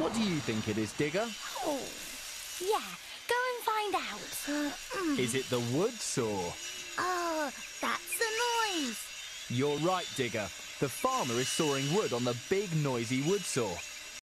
What do you think it is, Digger? Oh, yeah. Go and find out. Is it the wood saw? Oh, that's the noise. You're right, Digger. The farmer is sawing wood on the big, noisy wood saw.